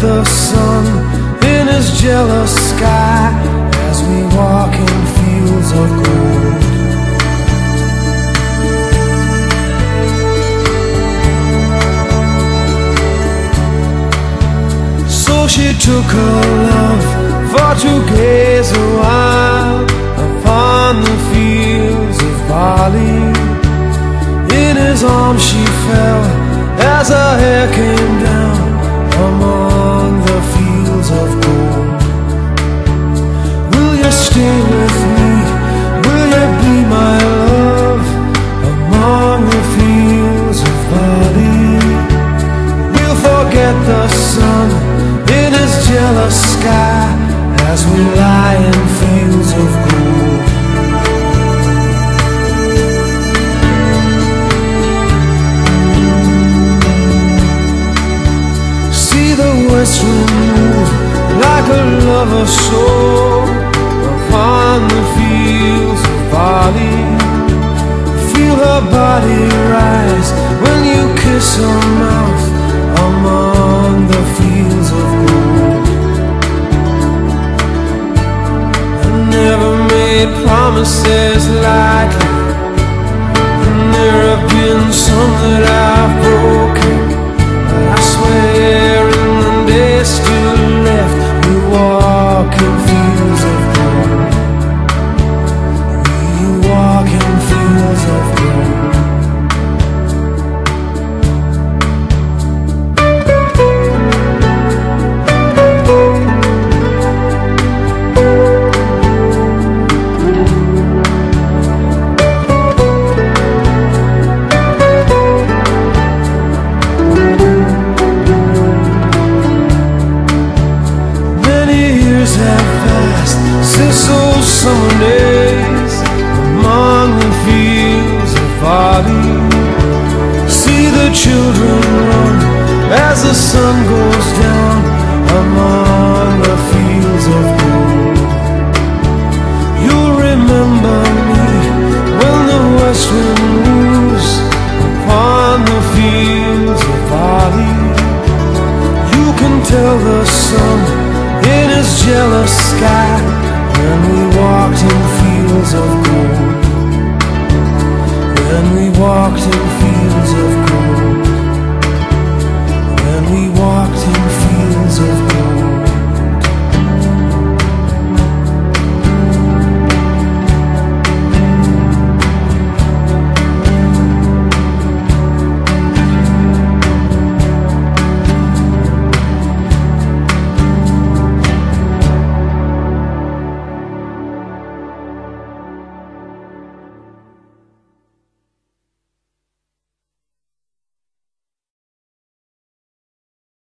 the sun in his jealous sky as we walk in fields of gold. So she took her love for to gaze a while upon the fields of barley. In his arms she fell as her hair came down among the fields of gold. Will you stay with me? Will you be my love among the fields of barley? We'll forget the sun in his jealous sky as we lie in fields of gold. West wind move like a lover's soul upon the fields of barley. Feel her body rise when you kiss her mouth among the fields of gold. I never made promises lightly, and there have been some that I've broken. I swear days still left, we walk in fields of gold. We walk in fields of gold. Since those summer days among the fields of barley, see the children run as the sun goes down among the fields of gold. You'll remember me when the west wind moves upon the fields of barley. You can tell the sun in his jealous sky when we walked in fields of gold. When we walked in fields